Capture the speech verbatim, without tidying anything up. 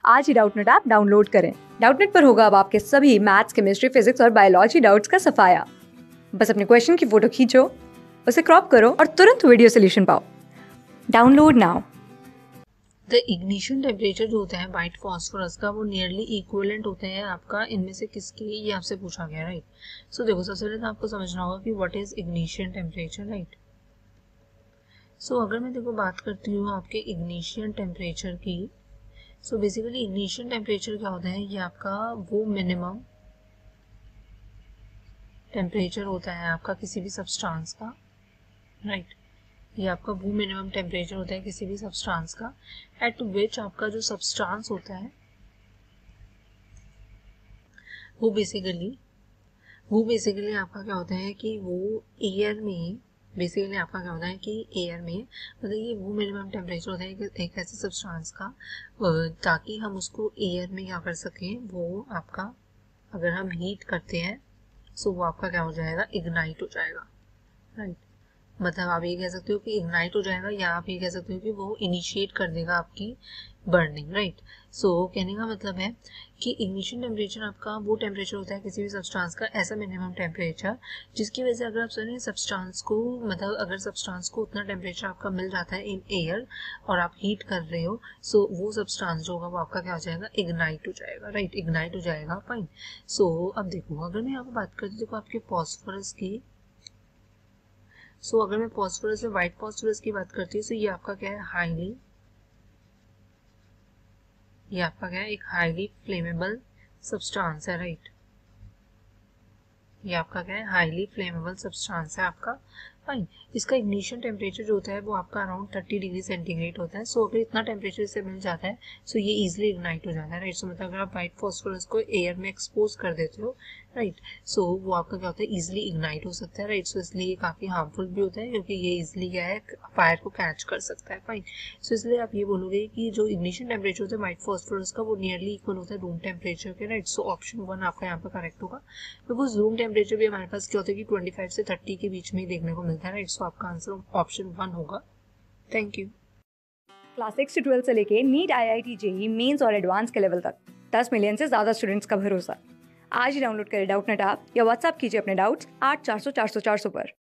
आज ही Doubtnut app download करें। डाउटनेट पर होगा अब आपके सभी मैथ्स, केमिस्ट्री, फिजिक्स और बायोलॉजी डाउट्स का सफाया। बस अपने क्वेश्चन की फोटो खींचो, उसे क्रॉप करो और तुरंत वीडियो सोल्यूशन पाओ। Download now. The ignition temperature जो होता है वाइट फॉस्फोरस का वो नियरली इक्विवेलेंट होते हैं आपका इनमें से किसके, ये आपसे पूछा गया, राइट। सो देखो, सबसे पहले तो आपको समझना होगा कि what is ignition temperature, right. So अगर मैं देखो बात करती हूँ आपके इग्निशन टेम्परेचर की, सो बेसिकली इग्निशन टेम्परेचर क्या होता है, ये आपका वो मिनिमम टेम्परेचर होता है आपका किसी भी सब्सटेंस का, राइट। ये आपका वो मिनिमम टेम्परेचर होता है किसी भी सब्सटेंस का एट विच आपका जो सब्सटेंस होता है वो बेसिकली वो बेसिकली आपका क्या होता है कि वो एयर में बेसिकली आपका क्या होता है कि एयर में मतलब ये वो मिनिमम टेम्परेचर होता है कि एक ऐसे सब्सटेंस का ताकि हम उसको एयर में क्या कर सकें, वो आपका अगर हम हीट करते हैं सो वो आपका क्या हो जाएगा, इग्नाइट हो जाएगा, राइट। मतलब आप ये कह सकते हो कि इग्नाइट हो जाएगा या आप ये कह सकते हो कि वो इनिशिएट कर देगा आपकी बर्निंग, राइट। सो कहने का मतलब है कि इग्निशन टेम्परेचर आपका वो टेम्परेचर होता है किसी भी सब्सटेंस का ऐसा मिनिमम टेम्परेचर जिसकी वजह से अगर आप सुनिए सब्सटेंस को मतलब अगर सब्सटेंस को उतना टेम्परेचर आपका मिल जाता है इन एयर और आप हीट कर रहे हो, सो वो सब्सटेंस जो होगा वो आपका क्या हो जाएगा, इग्नाइट हो जाएगा, राइट। इग्नाइट हो जाएगा, फाइन। सो अब देखो, अगर मैं यहाँ पर बात करती हूँ देखो आपके फॉस्फोरस की, सो so, अगर मैं फॉस्फोरस में व्हाइट फॉस्फोरस की बात करती हूँ तो ये आपका क्या है, हाईली ये आपका क्या है, एक हाईली फ्लेमेबल सब्सटेंस है, राइट। ये आपका क्या है, हाईली फ्लेमेबल सब्सटेंस है आपका, फाइन। इसका इग्निशन टेम्परेचर जो होता है वो आपका अराउंड थर्टी डिग्री सेंटीग्रेड होता है। सो so, अगर इतना टेम्परेचर से मिल जाता है सो so ये इजिली इग्नाइट हो जाता है, राइट। सो मतलब अगर आप व्हाइट फॉस्फोरस को एयर में एक्सपोज कर देते हो, राइट, सो वो आपका क्या होता है, इजिली इग्नाइट हो सकता है, राइट। सो इसलिए ये काफी हार्मफुल भी होता है क्योंकि ये इजिली क्या है, फायर को कैच कर सकता है, फाइन। सो इसलिए आप ये बोलोगे कि जो इग्निशन टेम्परेचर होता है व्हाइट फॉस्फोरस का वो नियरली इक्वल होता है रूम टेम्परेचर के, राइट। सो ऑप्शन वन आपका यहाँ पर करेक्ट होगा बिकॉज रूम टेम्परेचर भी हमारे पास क्या होता है कि ट्वेंटी फाइव से थर्टी के बीच में ही देखने को मिलता है, राइट। सो आपका आंसर ऑप्शन वन होगा। Thank you. क्लास सिक्स से ट्वेल्थ से लेके NEET, I I T, JEE mains और एडवांस के लेवल तक दस मिलियन से ज्यादा स्टूडेंट्स का भरोसा। आज ही डाउनलोड करें डाउटनेट ऐप या व्हाट्सएप कीजिए अपने डाउट्स आठ चार सौ चार सौ चार सौ पर।